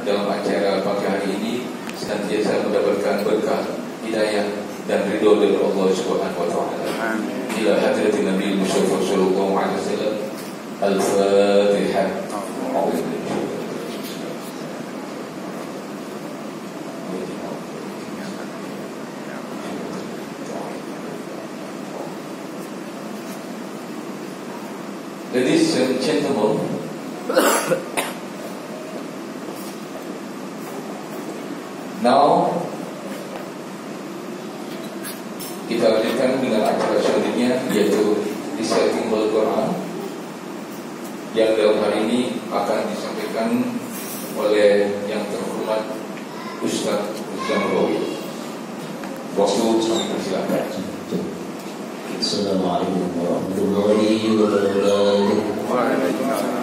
dalam acara pagi hari ini senantiasa mendapatkan berkah, hidayah dan ridho dari Allah Subhanahu wa taala. Ila hadratin Nabi Mustafa sallallahu alaihi wasallam. Al-Fatihah. Ladies and gentlemen, now kita lanjutkan dengan acara selanjutnya, yaitu reciting Al-Quran, yang dalam hari ini akan disampaikan oleh yang terhormat Ustaz Zamrawi. Waktu kami persilakan. Assalamualaikum warahmatullahi wabarakatuh.